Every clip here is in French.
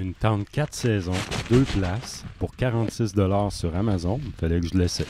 Une tente 4 saisons, 2 places, pour 46 $ sur Amazon. Il fallait que je l'essaie.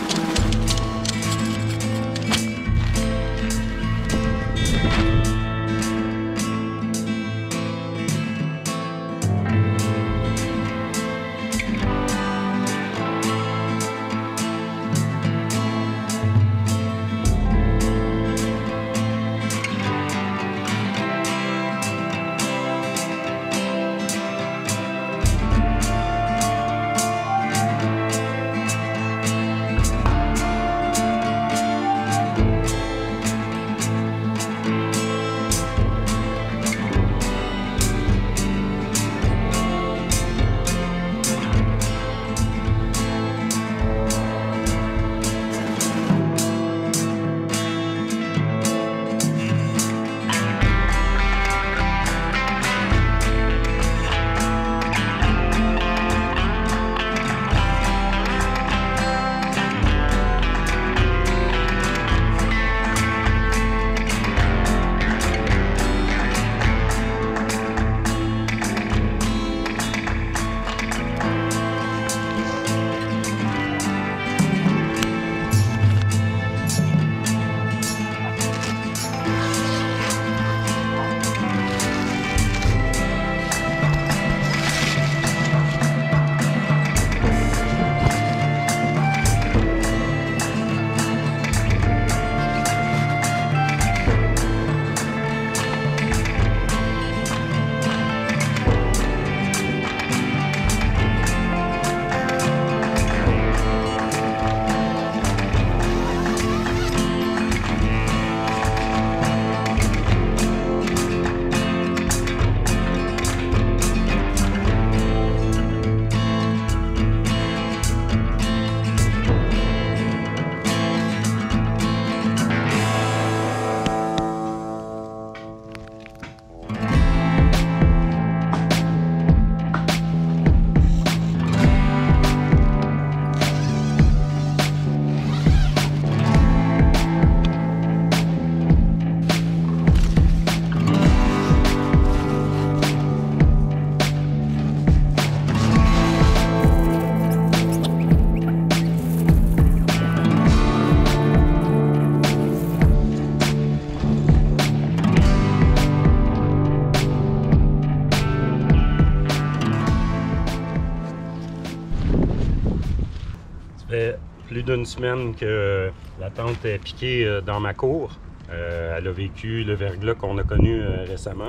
Ça fait plus d'une semaine que la tente est piquée dans ma cour. Elle a vécu le verglas qu'on a connu récemment.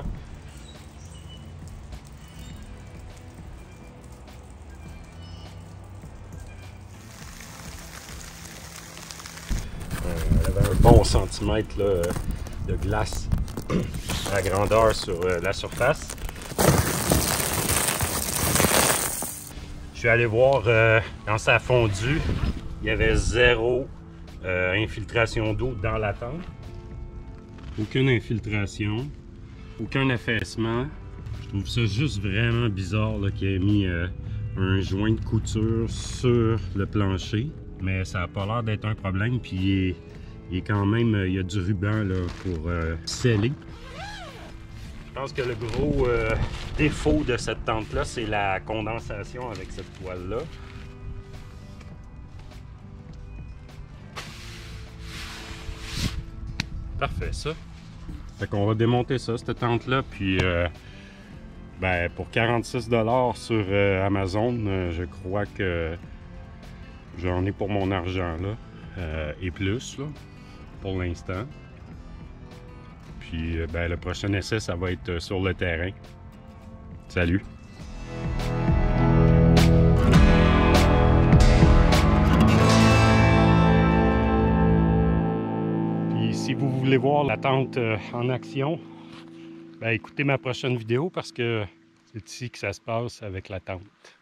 Elle avait un bon centimètre là, de glace à grandeur sur la surface. Je suis allé voir quand ça a fondu, il y avait zéro infiltration d'eau dans la tente. Aucune infiltration, aucun affaissement. Je trouve ça juste vraiment bizarre qu'il ait mis un joint de couture sur le plancher. Mais ça n'a pas l'air d'être un problème. Puis il est quand même, il y a du ruban là, pour sceller. Je pense que le gros défaut de cette tente-là, c'est la condensation avec cette toile-là. Parfait, ça. Fait qu'on va démonter ça, cette tente-là, puis ben, pour 46 $ sur Amazon, je crois que j'en ai pour mon argent, là, et plus, là, pour l'instant. Puis ben, le prochain essai, ça va être sur le terrain. Salut! Puis si vous voulez voir la tente en action, ben, écoutez ma prochaine vidéo parce que c'est ici que ça se passe avec la tente.